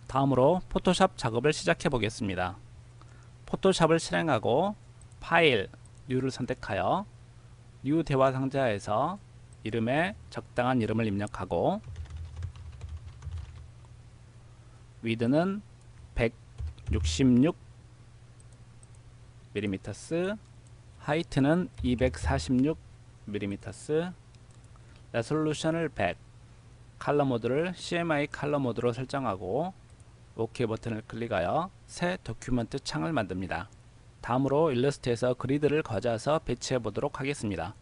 다음으로 포토샵 작업을 시작해 보겠습니다. 포토샵을 실행하고 파일, 뉴를 선택하여 뉴 대화 상자에서 이름에 적당한 이름을 입력하고 위드는 166mm, 하이트는 246mm, 레솔루션을 100, 컬러 모드를 CMY 컬러 모드로 설정하고 OK 버튼을 클릭하여 새 도큐먼트 창을 만듭니다. 다음으로 일러스트에서 그리드를 가져와서 배치해 보도록 하겠습니다.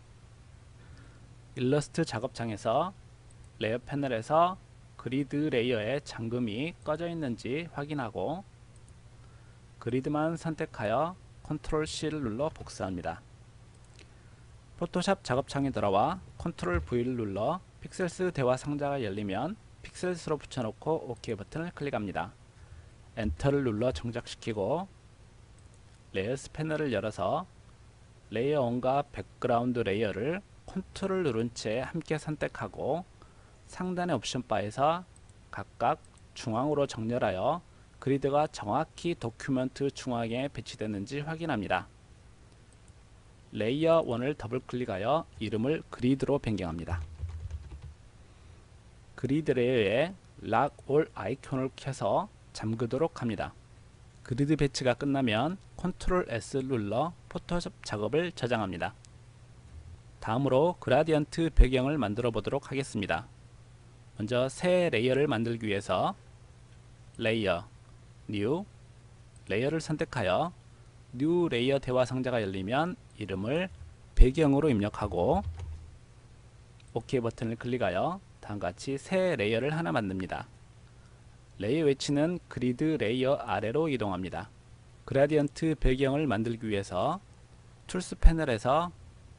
일러스트 작업창에서 레이어 패널에서 그리드 레이어의 잠금이 꺼져 있는지 확인하고 그리드만 선택하여 Ctrl C를 눌러 복사합니다. 포토샵 작업창에 들어와 Ctrl V를 눌러 픽셀스 대화 상자가 열리면 픽셀스로 붙여놓고 OK 버튼을 클릭합니다. 엔터를 눌러 정착시키고 레이어스 패널을 열어서 레이어 1과 백그라운드 레이어를 Ctrl 누른 채 함께 선택하고 상단의 옵션 바에서 각각 중앙으로 정렬하여 그리드가 정확히 도큐먼트 중앙에 배치되는지 확인합니다. 레이어 1을 더블 클릭하여 이름을 그리드로 변경합니다. 그리드 레이어에 락 올 아이콘을 켜서 잠그도록 합니다. 그리드 배치가 끝나면 Ctrl S를 눌러 포토샵 작업을 저장합니다. 다음으로 그라디언트 배경을 만들어 보도록 하겠습니다. 먼저 새 레이어를 만들기 위해서 레이어, 뉴, 레이어를 선택하여 뉴 레이어 대화 상자가 열리면 이름을 배경으로 입력하고 OK 버튼을 클릭하여 다음같이 새 레이어를 하나 만듭니다. 레이어 위치는 그리드 레이어 아래로 이동합니다. 그라디언트 배경을 만들기 위해서 툴스 패널에서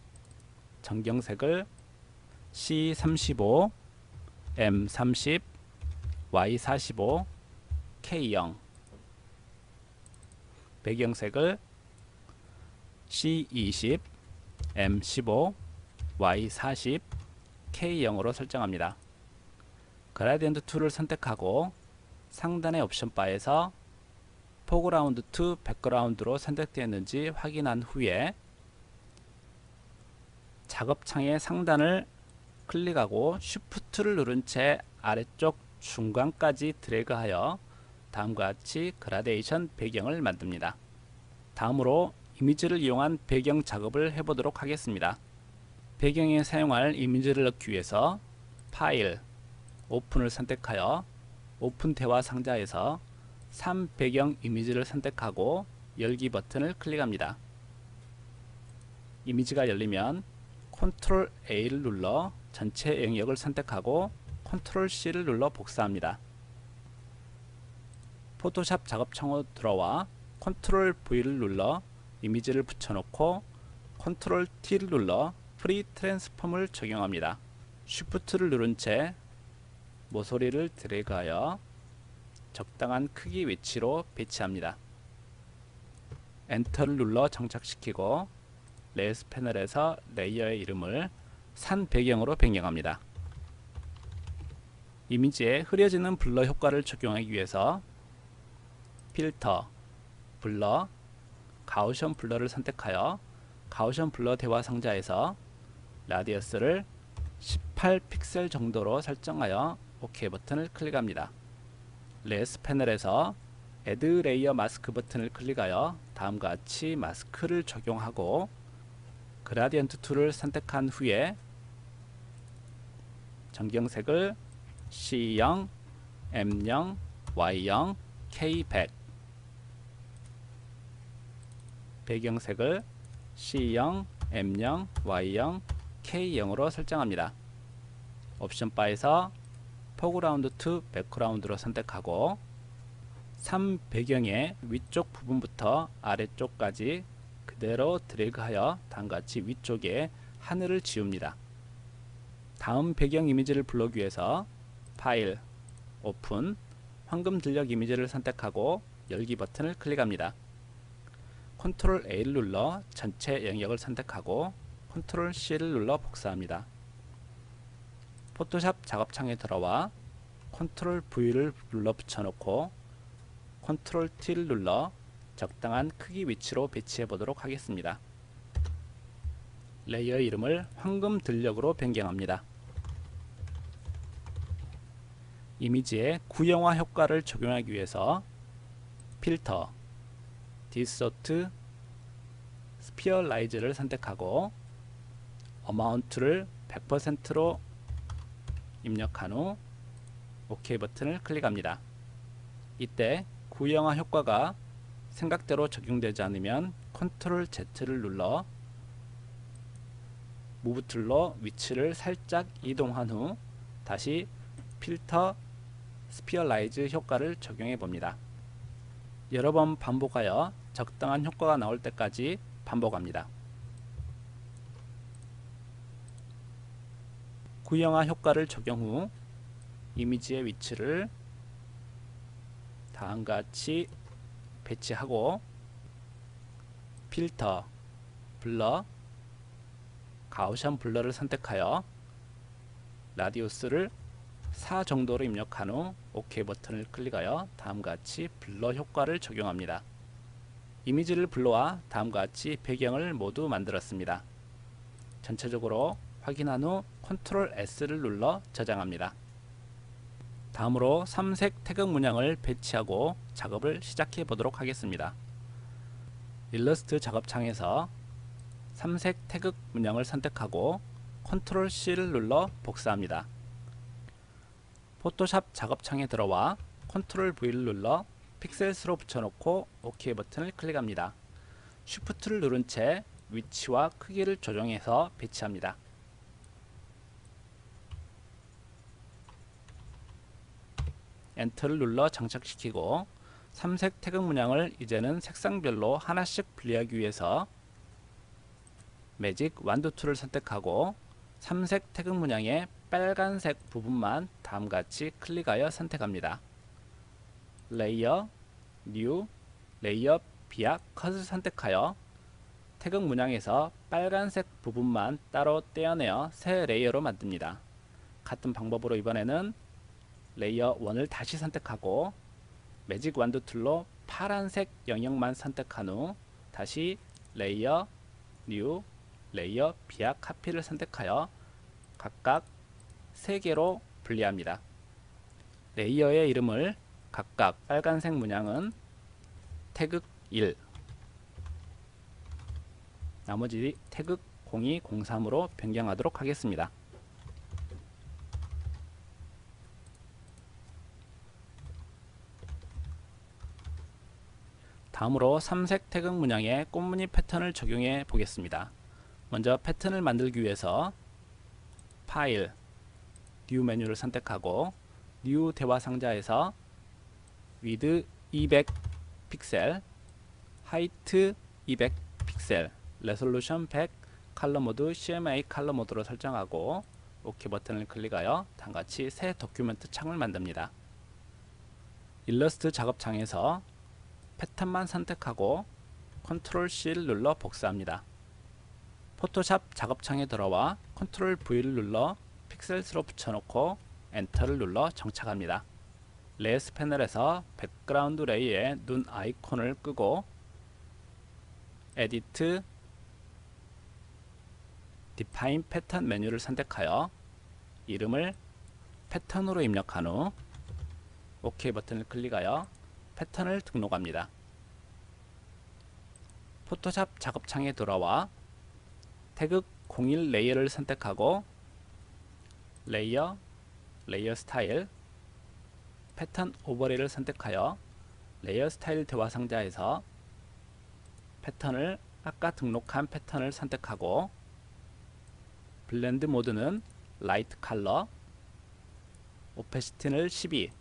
전경색을 C35, M30, Y45, K0, 배경색을 C20, M15, Y40, K0으로 설정합니다. 그라디언트 툴을 선택하고 상단의 옵션 바에서 포그라운드 투 백그라운드로 선택되었는지 확인한 후에 작업창의 상단을 클릭하고 Shift를 누른 채 아래쪽 중간까지 드래그하여 다음과 같이 그라데이션 배경을 만듭니다. 다음으로 이미지를 이용한 배경 작업을 해보도록 하겠습니다. 배경에 사용할 이미지를 넣기 위해서 파일, 오픈을 선택하여 오픈 대화 상자에서 3 배경 이미지를 선택하고 열기 버튼을 클릭합니다. 이미지가 열리면 Ctrl A를 눌러 전체 영역을 선택하고 Ctrl C를 눌러 복사합니다. 포토샵 작업창으로 들어와 Ctrl V를 눌러 이미지를 붙여놓고 Ctrl T를 눌러 프리 트랜스폼을 적용합니다. Shift를 누른 채 모서리를 드래그하여 적당한 크기 위치로 배치합니다. 엔터를 눌러 정착시키고 레이어스 패널에서 레이어의 이름을 산 배경으로 변경합니다. 이미지에 흐려지는 블러 효과를 적용하기 위해서 필터, 블러, 가우션 블러를 선택하여 가우션 블러 대화 상자에서 라디어스를 18픽셀 정도로 설정하여 OK 버튼을 클릭합니다. 레이어스 패널에서 Add Layer Mask 버튼을 클릭하여 다음과 같이 마스크를 적용하고 그라디언트 툴을 선택한 후에 전경색을 C0, M0, Y0, K100, 배경색을 C0, M0, Y0, K0으로 설정합니다. 옵션 바에서 포그라운드 투 백그라운드로 선택하고 3 배경의 위쪽 부분부터 아래쪽까지 그대로 드래그하여 다음같이 위쪽에 하늘을 지웁니다. 다음 배경 이미지를 불러오기 위해서 파일, 오픈, 황금 들녘 이미지를 선택하고 열기 버튼을 클릭합니다. Ctrl A를 눌러 전체 영역을 선택하고 Ctrl C를 눌러 복사합니다. 포토샵 작업창에 들어와 Ctrl V를 눌러 붙여놓고 컨트롤 T를 눌러 적당한 크기 위치로 배치해 보도록 하겠습니다. 레이어 이름을 황금 들녘으로 변경합니다. 이미지에 구형화 효과를 적용하기 위해서 필터, 디스토트, 스피어라이즈를 선택하고 어마운트를 100%로 입력한 후 OK 버튼을 클릭합니다. 이때 구형화 효과가 생각대로 적용되지 않으면 컨트롤 Z를 눌러 무브 툴로 위치를 살짝 이동한 후 다시 필터, 스피어라이즈 효과를 적용해 봅니다. 여러 번 반복하여 적당한 효과가 나올 때까지 반복합니다. 구형화 효과를 적용 후 이미지의 위치를 다음과 같이 배치하고 필터, 블러, 가우시안 블러를 선택하여 라디우스를 4 정도로 입력한 후 OK 버튼을 클릭하여 다음과 같이 블러 효과를 적용합니다. 이미지를 블러와 다음과 같이 배경을 모두 만들었습니다. 전체적으로 확인한 후 컨트롤 S를 눌러 저장합니다. 다음으로 삼색 태극 문양을 배치하고 작업을 시작해 보도록 하겠습니다. 일러스트 작업창에서 삼색 태극 문양을 선택하고 컨트롤 C를 눌러 복사합니다. 포토샵 작업창에 들어와 컨트롤 V를 눌러 픽셀스로 붙여놓고 OK 버튼을 클릭합니다. 쉬프트를 누른 채 위치와 크기를 조정해서 배치합니다. 엔터를 눌러 장착시키고 삼색 태극 문양을 이제는 색상별로 하나씩 분리하기 위해서 매직 완두 툴을 선택하고 삼색 태극 문양의 빨간색 부분만 다음같이 클릭하여 선택합니다. 레이어, 뉴, 레이어 비약 컷을 선택하여 태극 문양에서 빨간색 부분만 따로 떼어내어 새 레이어로 만듭니다. 같은 방법으로 이번에는 레이어 1을 다시 선택하고 매직 완두 툴로 파란색 영역만 선택한 후 다시 레이어, 뉴, 레이어 비약 카피를 선택하여 각각 3개로 분리합니다. 레이어의 이름을 각각 빨간색 문양은 태극 1, 나머지 태극 02, 03으로 변경하도록 하겠습니다. 다음으로 삼색 태극 문양의 꽃무늬 패턴을 적용해 보겠습니다. 먼저 패턴을 만들기 위해서 파일, 뉴 메뉴를 선택하고 뉴 대화 상자에서 위드 200 픽셀, 하이트 200 픽셀, 레솔루션 100, 컬러 모드 CMYK 컬러 모드로 설정하고 OK 버튼을 클릭하여 다음같이 새 도큐멘트 창을 만듭니다. 일러스트 작업창에서 패턴만 선택하고 컨트롤 C를 눌러 복사합니다. 포토샵 작업창에 들어와 컨트롤 V를 눌러 픽셀스로 붙여놓고 엔터를 눌러 정착합니다. 레이어스 패널에서 백그라운드 레이어의 눈 아이콘을 끄고 에디트, 디파인 패턴 메뉴를 선택하여 이름을 패턴으로 입력한 후 OK 버튼을 클릭하여 패턴을 등록합니다. 포토샵 작업창에 들어와 태극 01 레이어를 선택하고 레이어, 레이어 스타일, 패턴 오버레이를 선택하여 레이어 스타일 대화 상자에서 패턴을 아까 등록한 패턴을 선택하고 블렌드 모드는 라이트 컬러, 오페시티는 12,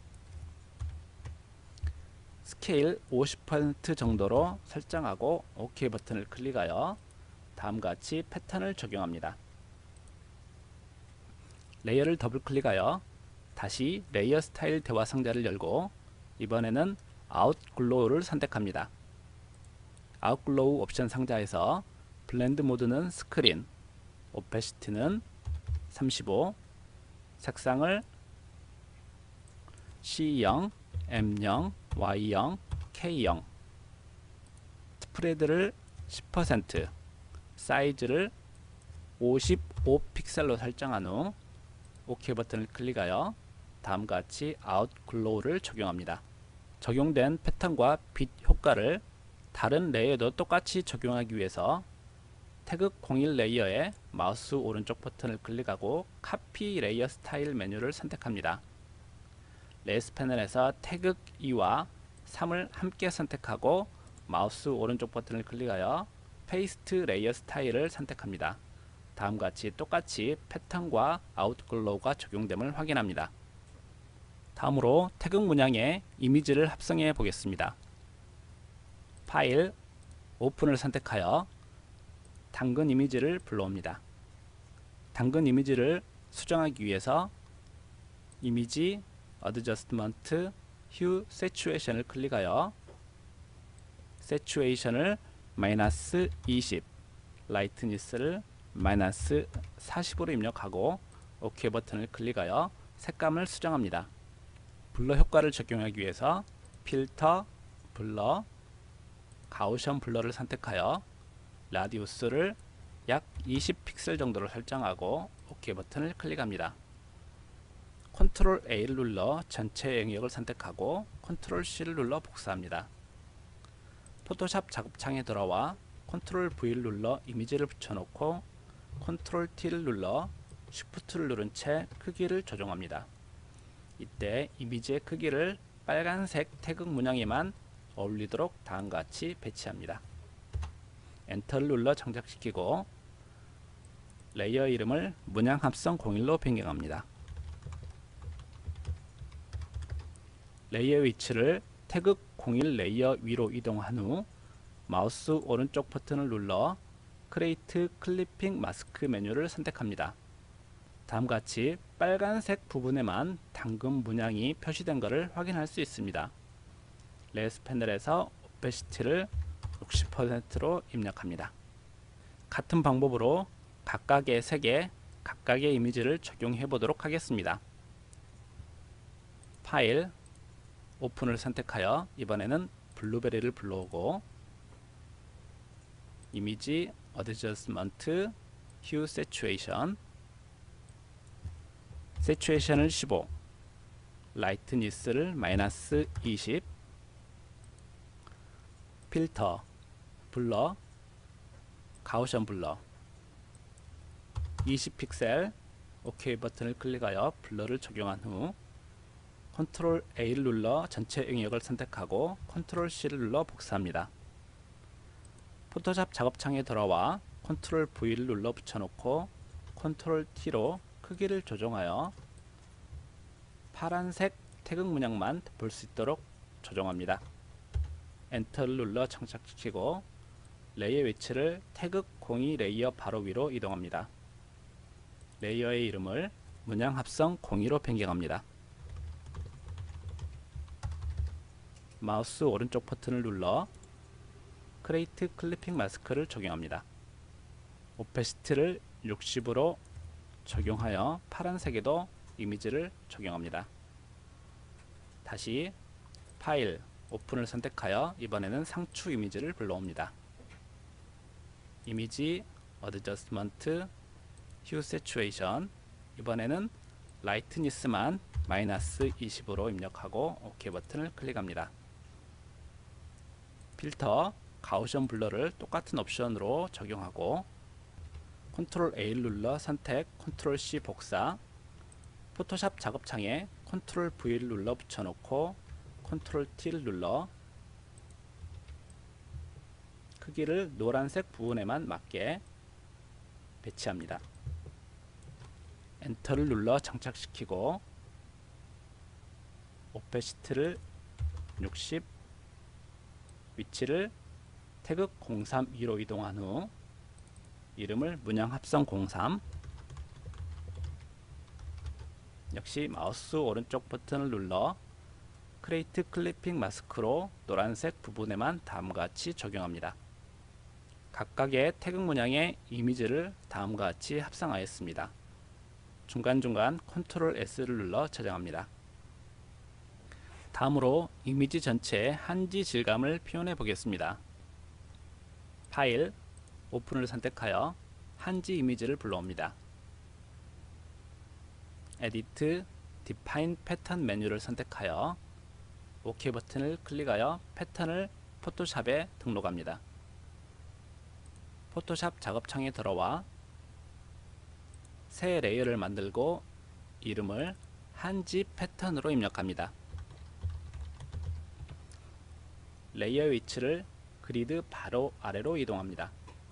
스케일 50% 정도로 설정하고 OK 버튼을 클릭하여 다음과 같이 패턴을 적용합니다. 레이어를 더블 클릭하여 다시 레이어 스타일 대화 상자를 열고 이번에는 아웃글로우를 선택합니다. 아웃글로우 옵션 상자에서 블렌드 모드는 스크린, 오페시티는 35, 색상을 C0, M0, Y0, K0, 스프레드를 10%, 사이즈를 55픽셀로 설정한 후 OK 버튼을 클릭하여 다음과 같이 아웃 글로우를 적용합니다. 적용된 패턴과 빛 효과를 다른 레이어도 똑같이 적용하기 위해서 태그 01 레이어에 마우스 오른쪽 버튼을 클릭하고 카피 레이어 스타일 메뉴를 선택합니다. 레이스 패널에서 태그 2와 3을 함께 선택하고 마우스 오른쪽 버튼을 클릭하여 페이스트 레이어 스타일을 선택합니다. 다음과 같이 똑같이 패턴과 아웃글로우가 적용됨을 확인합니다. 다음으로 태그 문양에 이미지를 합성해 보겠습니다. 파일, 오픈을 선택하여 당근 이미지를 불러옵니다. 당근 이미지를 수정하기 위해서 이미지, 어드저스트먼트, 휴, 세츄에이션을 클릭하여 세츄에이션을 마이너스 20, 라이트니스를 마이너스 40으로 입력하고 OK 버튼을 클릭하여 색감을 수정합니다. 블러 효과를 적용하기 위해서 필터, 블러, 가우션 블러를 선택하여 라디우스를 약 20픽셀 정도로 설정하고 OK 버튼을 클릭합니다. 컨트롤 A를 눌러 전체 영역을 선택하고 컨트롤 C를 눌러 복사합니다. 포토샵 작업창에 들어와 컨트롤 V를 눌러 이미지를 붙여놓고 컨트롤 T를 눌러 쉬프트를 누른 채 크기를 조정합니다. 이때 이미지의 크기를 빨간색 태극 문양에만 어울리도록 다음과 같이 배치합니다. 엔터를 눌러 장착시키고 레이어 이름을 문양 합성 01로 변경합니다. 레이어 위치를 태극 01 레이어 위로 이동한 후 마우스 오른쪽 버튼을 눌러 크레이트 클리핑 마스크 메뉴를 선택합니다. 다음과 같이 빨간색 부분에만 당근 문양이 표시된 것을 확인할 수 있습니다. 레이스 패널에서 오페시티를 60%로 입력합니다. 같은 방법으로 각각의 색에 각각의 이미지를 적용해 보도록 하겠습니다. 파일, 오픈을 선택하여 이번에는 블루베리를 불러오고 이미지, 어드저스먼트, 휴, 세츄에이션, 세츄에이션을 15, 라이트니스를 마이너스 20, 필터, 블러, 가우션 블러 20픽셀 OK 버튼을 클릭하여 블러를 적용한 후 컨트롤 A를 눌러 전체 영역을 선택하고 컨트롤 C를 눌러 복사합니다. 포토샵 작업창에 들어와 컨트롤 V를 눌러 붙여놓고 컨트롤 T로 크기를 조정하여 파란색 태극 문양만 볼 수 있도록 조정합니다. 엔터를 눌러 장착시키고 레이어 위치를 태극 02 레이어 바로 위로 이동합니다. 레이어의 이름을 문양 합성 02로 변경합니다. 마우스 오른쪽 버튼을 눌러 크레이트 클리핑 마스크를 적용합니다. 오페시티를 60으로 적용하여 파란색에도 이미지를 적용합니다. 다시 파일, 오픈을 선택하여 이번에는 상추 이미지를 불러옵니다. 이미지, 어드저스먼트, 휴, 세츄에이션, 이번에는 라이트니스만 마이너스 20으로 입력하고 OK 버튼을 클릭합니다. 필터, 가우션 블러를 똑같은 옵션으로 적용하고 컨트롤 A를 눌러 선택, 컨트롤 C 복사, 포토샵 작업창에 컨트롤 V를 눌러 붙여놓고 컨트롤 T를 눌러 크기를 노란색 부분에만 맞게 배치합니다. 엔터를 눌러 장착시키고 오페시티를 60, 위치를 태극 032로 이동한 후 이름을 문양 합성 03, 역시 마우스 오른쪽 버튼을 눌러 크레이트 클리핑 마스크로 노란색 부분에만 다음과 같이 적용합니다. 각각의 태극 문양의 이미지를 다음과 같이 합성하였습니다. 중간중간 컨트롤 S를 눌러 저장합니다. 다음으로 이미지 전체의 한지 질감을 표현해 보겠습니다. 파일, 오픈을 선택하여 한지 이미지를 불러옵니다. 에디트, 디파인 패턴 메뉴를 선택하여 OK 버튼을 클릭하여 패턴을 포토샵에 등록합니다. 포토샵 작업창에 들어와 새 레이어를 만들고 이름을 한지 패턴으로 입력합니다. 레이어 위치를 그리드 바로 아래로 이동합니다.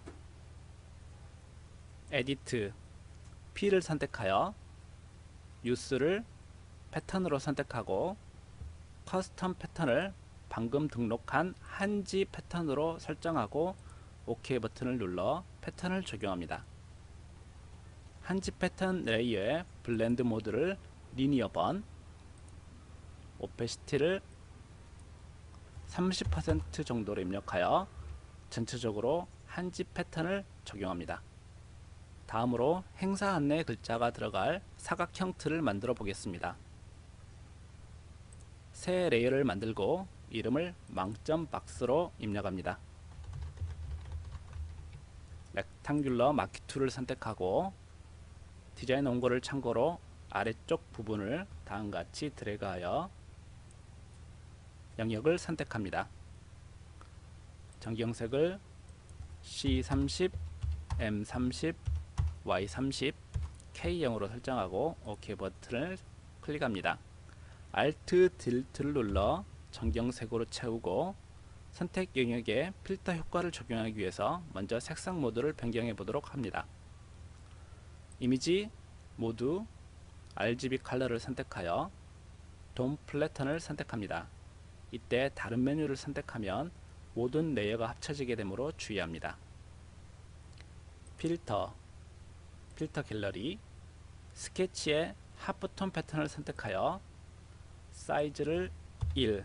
에디트, P를 선택하여 유스를 패턴으로 선택하고 커스텀 패턴을 방금 등록한 한지 패턴으로 설정하고 OK 버튼을 눌러 패턴을 적용합니다. 한지 패턴 레이어의 블렌드 모드를 리니어 번, 오페시티를 30% 정도로 입력하여 전체적으로 한지 패턴을 적용합니다. 다음으로 행사 안내 글자가 들어갈 사각형 틀을 만들어 보겠습니다. 새 레이어를 만들고 이름을 망점 박스로 입력합니다. 렉탱귤러 마키 툴을 선택하고 디자인 원고를 참고로 아래쪽 부분을 다음과 같이 드래그하여 영역을 선택합니다. 전경색을 C30, M30, Y30, K0으로 설정하고 OK 버튼을 클릭합니다. Alt 딜트를 눌러 전경색으로 채우고 선택 영역에 필터 효과를 적용하기 위해서 먼저 색상 모드를 변경해 보도록 합니다. 이미지 모드 RGB 컬러를 선택하여 돔 플래턴을 선택합니다. 이때 다른 메뉴를 선택하면 모든 레이어가 합쳐지게 되므로 주의합니다. 필터 갤러리 스케치의 하프톤 패턴을 선택하여 사이즈를 1,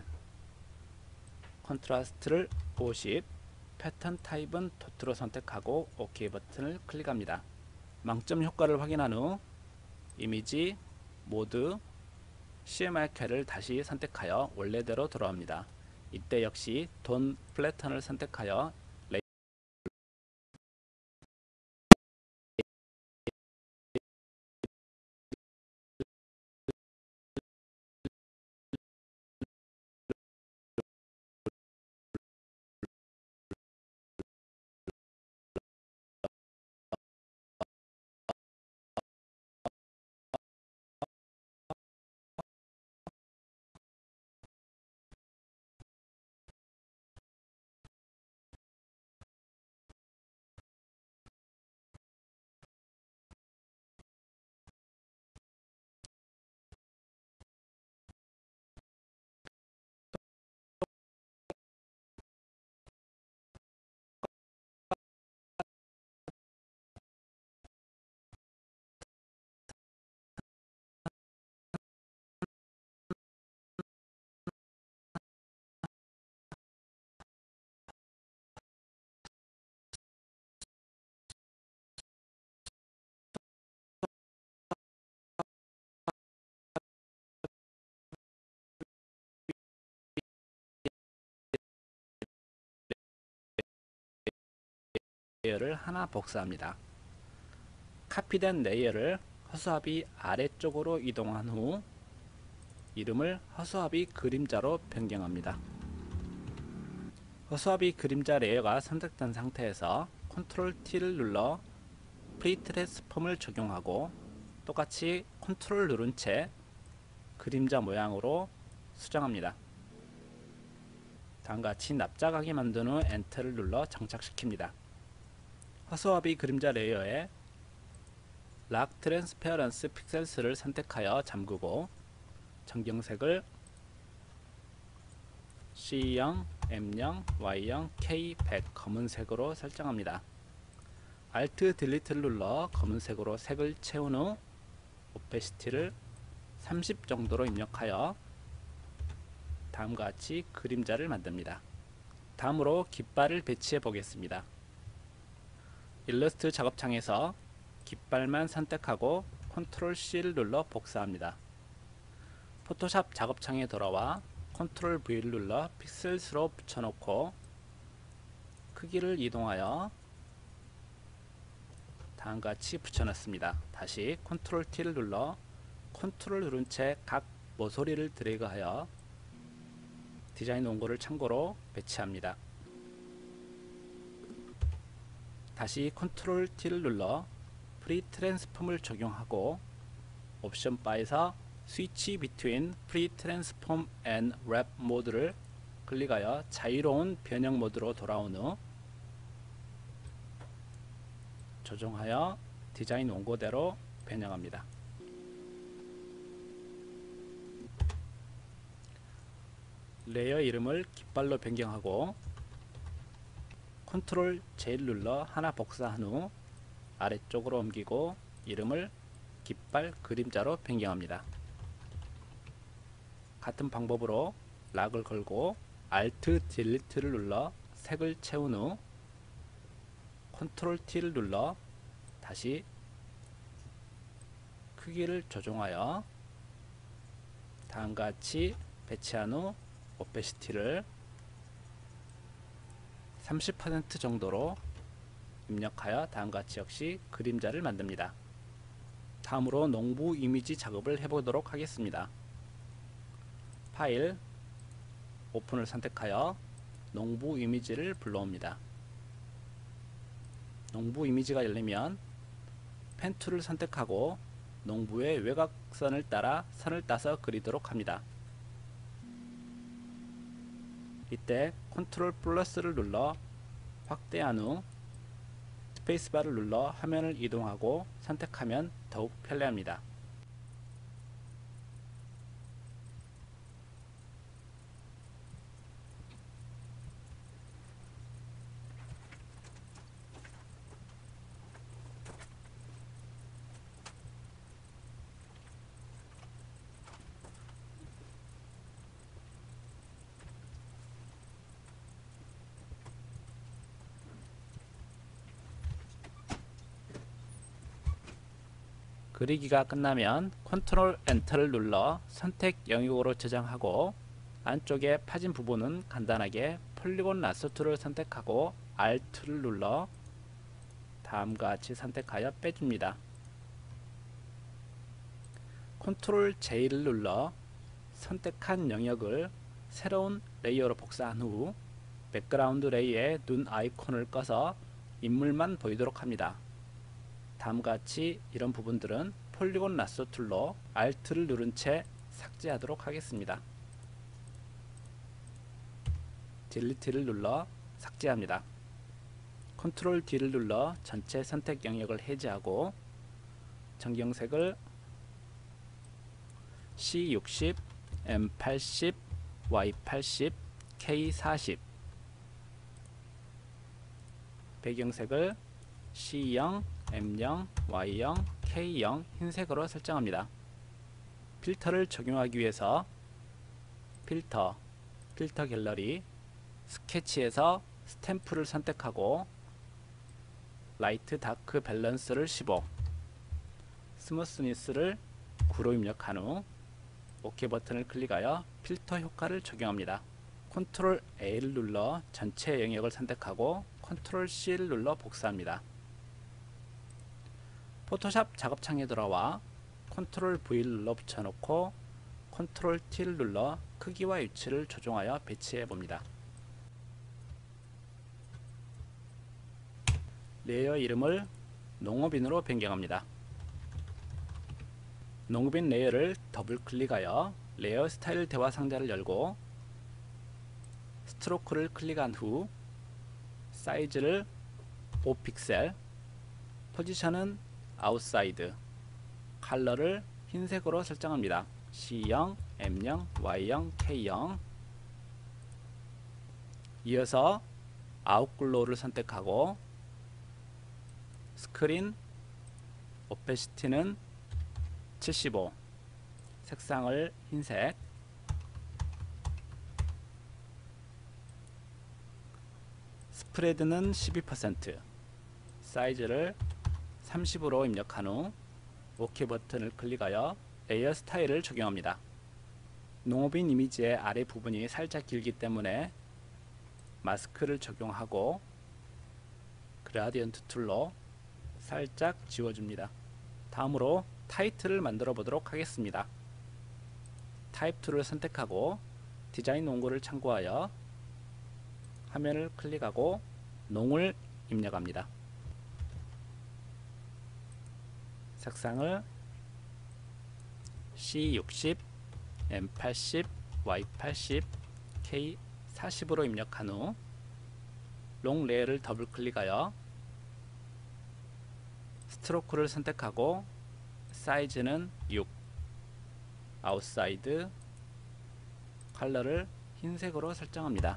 컨트라스트를 50, 패턴 타입은 도트로 선택하고 OK 버튼을 클릭합니다. 망점 효과를 확인한 후 이미지 모드 CMYK를 다시 선택하여 원래대로 돌아옵니다. 이때 역시 돈 플래턴을 선택하여 레이어를 하나 복사합니다. 카피된 레이어를 허수아비 아래쪽으로 이동한 후 이름을 허수아비 그림자로 변경합니다. 허수아비 그림자 레이어가 선택된 상태에서 Ctrl T를 눌러 프리트랜스폼을 적용하고 똑같이 Ctrl 누른 채 그림자 모양으로 수정합니다. 다음과 같이 납작하게 만든 후 엔터를 눌러 장착시킵니다. 허수아비 그림자 레이어에 락 트랜스페어런스 픽셀스를 선택하여 잠그고 전경색을 C0, M0, Y0, K100 검은색으로 설정합니다. Alt 딜리트를 눌러 검은색으로 색을 채운 후 오페시티를 30 정도로 입력하여 다음과 같이 그림자를 만듭니다. 다음으로 깃발을 배치해 보겠습니다. 일러스트 작업창에서 깃발만 선택하고 Ctrl C를 눌러 복사합니다. 포토샵 작업창에 돌아와 컨트롤 V를 눌러 픽셀 수로 붙여놓고 크기를 이동하여 다음과 같이 붙여놨습니다. 다시 컨트롤 T를 눌러 컨트롤 누른 채 각 모서리를 드래그하여 디자인 원고를 참고로 배치합니다. 다시 컨트롤 T를 눌러 프리 트랜스폼을 적용하고 옵션 바에서 스위치 비트윈 프리 트랜스폼 앤 랩 모드를 클릭하여 자유로운 변형 모드로 돌아온 후 조정하여 디자인 원고대로 변형합니다. 레이어 이름을 깃발로 변경하고 컨트롤 J를 눌러 하나 복사한 후 아래쪽으로 옮기고 이름을 깃발 그림자로 변경합니다. 같은 방법으로 락을 걸고 Alt Delete를 눌러 색을 채운 후 컨트롤 T를 눌러 다시 크기를 조정하여 다음과 같이 배치한 후 오페시티를 30% 정도로 입력하여 다음과 같이 역시 그림자를 만듭니다. 다음으로 농부 이미지 작업을 해보도록 하겠습니다. 파일, 오픈을 선택하여 농부 이미지를 불러옵니다. 농부 이미지가 열리면 펜 툴을 선택하고 농부의 외곽선을 따라 선을 따서 그리도록 합니다. 이때 컨트롤 플러스를 눌러 확대한 후 스페이스바를 눌러 화면을 이동하고 선택하면 더욱 편리합니다. 그리기가 끝나면 컨트롤 엔터를 눌러 선택 영역으로 저장하고 안쪽에 파진 부분은 간단하게 폴리곤 라소트를 선택하고 Alt를 눌러 다음과 같이 선택하여 빼줍니다. 컨트롤 J를 눌러 선택한 영역을 새로운 레이어로 복사한 후 백그라운드 레이어의 눈 아이콘을 꺼서 인물만 보이도록 합니다. 다음과 같이 이런 부분들은 폴리곤 라소 툴로 Alt를 누른 채 삭제하도록 하겠습니다. 딜리트를 눌러 삭제합니다. 컨트롤 D를 눌러 전체 선택 영역을 해제하고 정경색을 C60, M80, Y80, K40 배경색을 C0, M0, Y0, K0 흰색으로 설정합니다. 필터를 적용하기 위해서 필터, 필터 갤러리, 스케치에서 스탬프를 선택하고 라이트 다크 밸런스를 15, 스무스니스를 9로 입력한 후 OK 버튼을 클릭하여 필터 효과를 적용합니다. 컨트롤 A를 눌러 전체 영역을 선택하고 컨트롤 C를 눌러 복사합니다. 포토샵 작업창에 들어와 컨트롤 V를 눌러 붙여놓고 컨트롤 T를 눌러 크기와 위치를 조정하여 배치해 봅니다. 레이어 이름을 농업인으로 변경합니다. 농업인 레이어를 더블 클릭하여 레이어 스타일 대화 상자를 열고 스트로크를 클릭한 후 사이즈를 5픽셀, 포지션은 아웃사이드, 컬러를 흰색으로 설정합니다. C0, M0, Y0, K0 이어서 아웃글로우를 선택하고 스크린 오페시티는 75, 색상을 흰색, 스프레드는 12%, 사이즈를 30으로 입력한 후 OK 버튼을 클릭하여 레이어 스타일을 적용합니다. 농업인 이미지의 아래 부분이 살짝 길기 때문에 마스크를 적용하고 그라디언트 툴로 살짝 지워줍니다. 다음으로 타이틀을 만들어 보도록 하겠습니다. 타입 툴을 선택하고 디자인 원고를 참고하여 화면을 클릭하고 농을 입력합니다. 색상을 C60, M80, Y80, K40으로 입력한 후 롱 레이어를 더블 클릭하여 스트로크를 선택하고 사이즈는 6, 아웃사이드, 컬러를 흰색으로 설정합니다.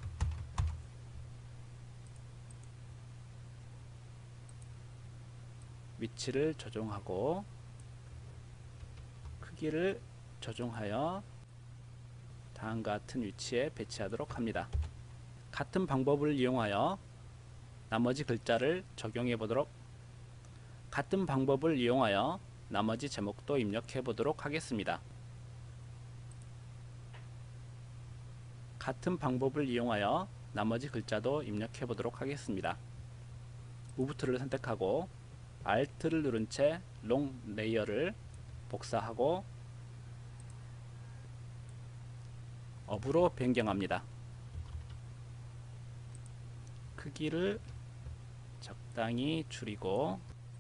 위치를 조정하고 크기를 조정하여 다음과 같은 위치에 배치하도록 합니다. 같은 방법을 이용하여 나머지 글자를 적용해 보도록 나머지 제목도 입력해 보도록 하겠습니다. 같은 방법을 이용하여 나머지 글자도 입력해 보도록 하겠습니다. 무브 툴을 선택하고 Alt를 누른 채 롱 레이어를 복사하고 업으로 변경합니다. 크기를 적당히 줄이고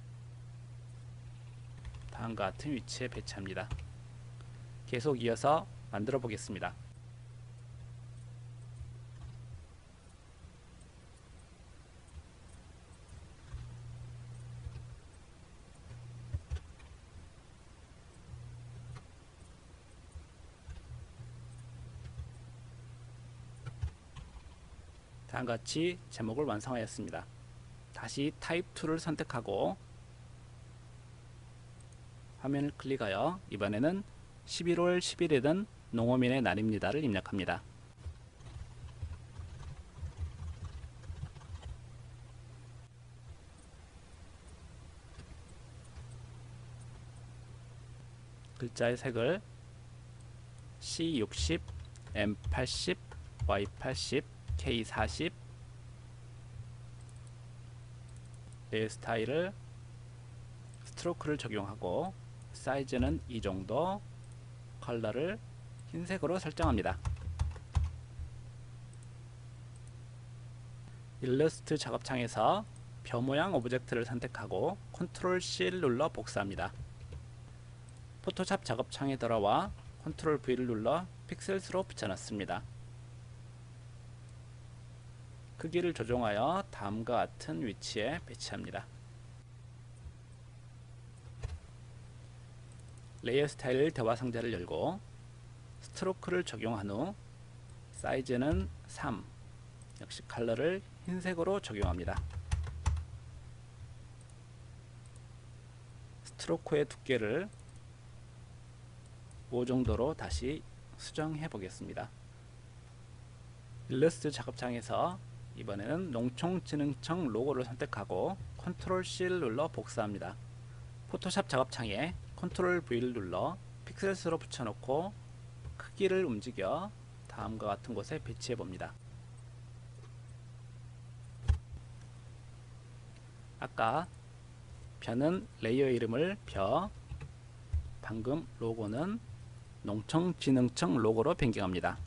다음과 같은 위치에 배치합니다. 계속 이어서 만들어 보겠습니다. 다음같이 제목을 완성하였습니다. 다시 타입 툴을 선택하고 화면을 클릭하여 이번에는 11월 10일에는 농어민의 날입니다를 입력합니다. 글자의 색을 C60, M80, Y80, K40 레이어 스타일을 스트로크를 적용하고 사이즈는 이 정도, 컬러를 흰색으로 설정합니다. 일러스트 작업창에서 벼 모양 오브젝트를 선택하고 컨트롤 C를 눌러 복사합니다. 포토샵 작업창에 들어와 컨트롤 V를 눌러 픽셀스로 붙여넣습니다. 크기를 조정하여 다음과 같은 위치에 배치합니다. 레이어 스타일 대화 상자를 열고 스트로크를 적용한 후 사이즈는 3, 역시 컬러를 흰색으로 적용합니다. 스트로크의 두께를 5 정도로 다시 수정해 보겠습니다. 일러스트 작업창에서 이번에는 농촌진흥청 로고를 선택하고 컨트롤 C를 눌러 복사합니다. 포토샵 작업창에 컨트롤 V를 눌러 픽셀스로 붙여놓고 크기를 움직여 다음과 같은 곳에 배치해 봅니다. 아까 벼는 레이어 이름을 벼, 방금 로고는 농촌진흥청 로고로 변경합니다.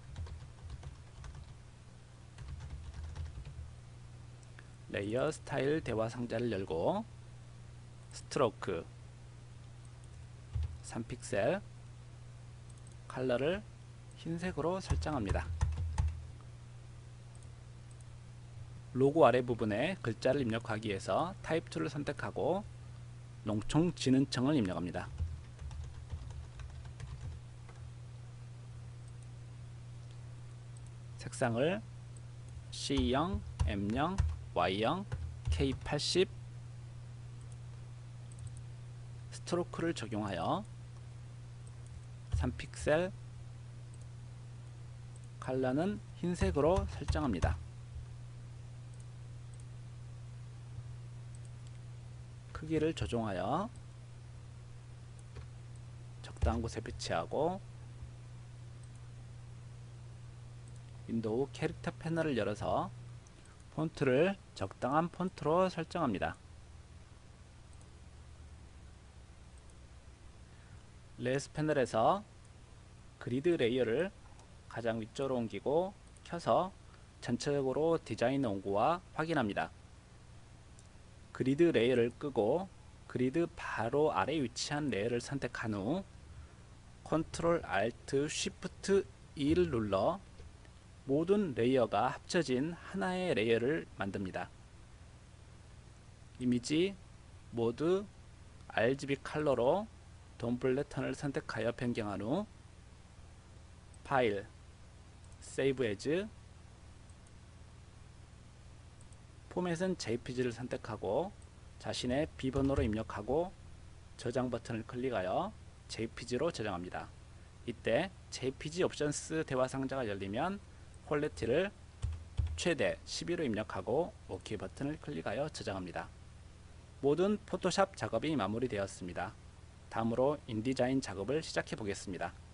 레이어 스타일 대화 상자를 열고 스트로크 3픽셀, 컬러를 흰색으로 설정합니다. 로고 아래 부분에 글자를 입력하기 위해서 타입 툴을 선택하고 농촌진흥청을 입력합니다. 색상을 C0, M0, Y0, K80 스트로크를 적용하여 3픽셀, 컬러는 흰색으로 설정합니다. 크기를 조정하여 적당한 곳에 배치하고 윈도우 캐릭터 패널을 열어서 폰트를 적당한 폰트로 설정합니다. 레이스 패널에서 그리드 레이어를 가장 위쪽으로 옮기고 켜서 전체적으로 디자인 온도와 확인합니다. 그리드 레이어를 끄고 그리드 바로 아래 위치한 레이어를 선택한 후 Ctrl Alt Shift E를 눌러 모든 레이어가 합쳐진 하나의 레이어를 만듭니다. 이미지, 모드, RGB 컬러로 돔블렛 턴을 선택하여 변경한 후 파일, 세이브 에즈, 포맷은 JPG를 선택하고 자신의 비번호로 입력하고 저장 버튼을 클릭하여 JPG로 저장합니다. 이때 JPG 옵션스 대화 상자가 열리면 퀄리티를 최대 12로 입력하고 OK 버튼을 클릭하여 저장합니다. 모든 포토샵 작업이 마무리되었습니다. 다음으로 인디자인 작업을 시작해 보겠습니다.